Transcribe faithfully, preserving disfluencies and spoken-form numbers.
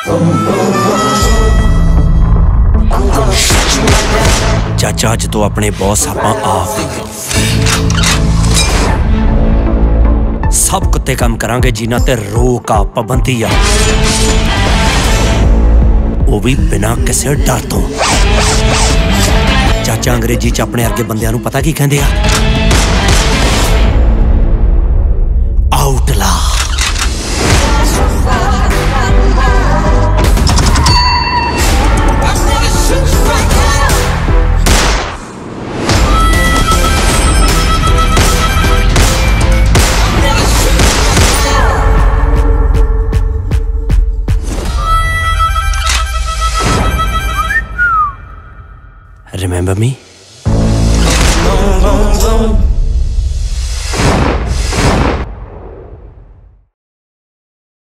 चाचा अज तो अपने बॉस आपां आप सब कुत्ते काम करांगे जिन्हां ते रोक आ पाबंदी आ, वो भी बिना किसी डर तो। चाचा अंग्रेजी च अपने अर्गे बंदियां नूं पता की कहंदे आ? आउटला। Remember me?